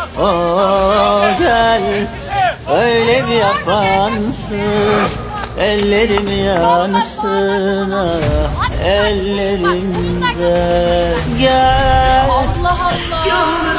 Oh gel, öyle bir yapansın, ellerim yansın, ah, ellerimde. Gel, Allah Allah.